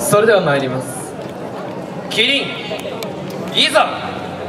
それでは参ります。キリンいざ。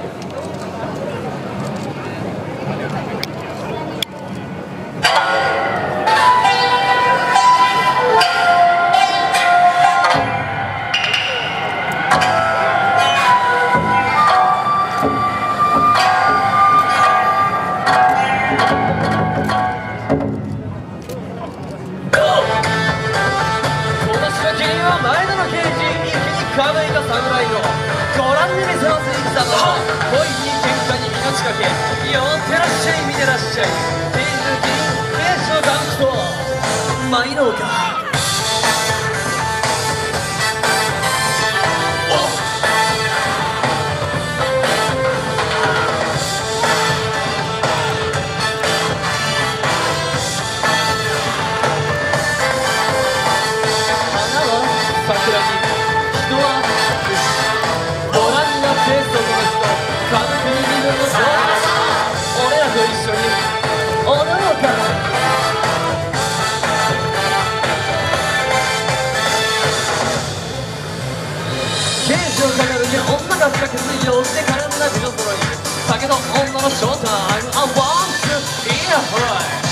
かぶいた侍のご覧に見せます戦の恋に喧嘩に命かけ寄ってらっしゃい見てらっしゃい手抜き兵士のダンスと参ろうか。花は桜に俺らと一緒に踊ろうか。刑事をかかるに女が不可欠によって可能な美女揃い酒と女のショータイム I want to be a boy。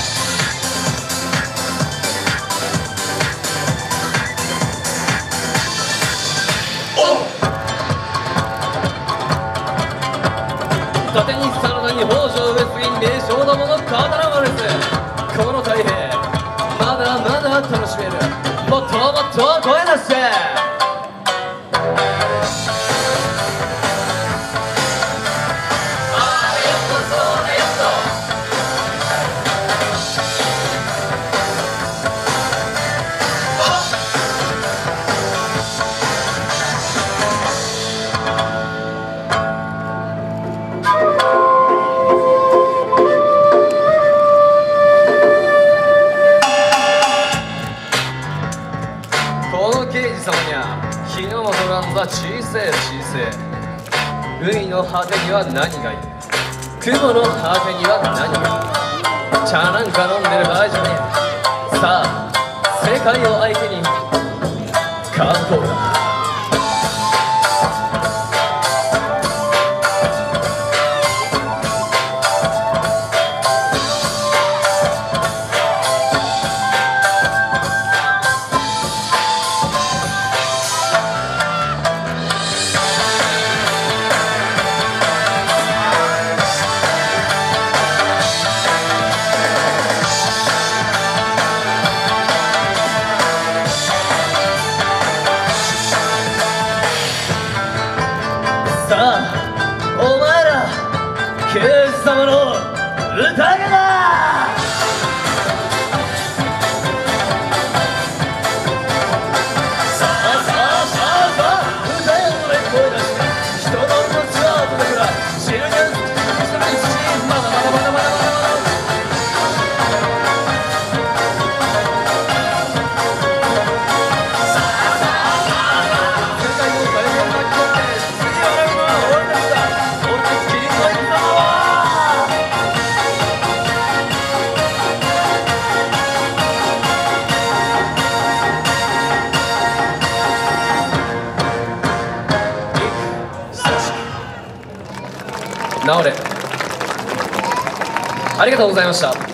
盾にサラダに北条上杉に名将どもの刀割れずこの太平まだまだ楽しめる。もっともっと声出して刑事様にゃ日の本なんざ小せえ小せえ海の果てには何がいる雲の果てには何がいる茶なんか飲んでる場合じゃねえ。さあ世界を相手に格好だ。さあお前ら刑事様の宴だ。さあさあさあさあ歌え俺声出して人の命は後だから死ぬにゃんしたら一心まだまだまだまだまだ治れ。ありがとうございました。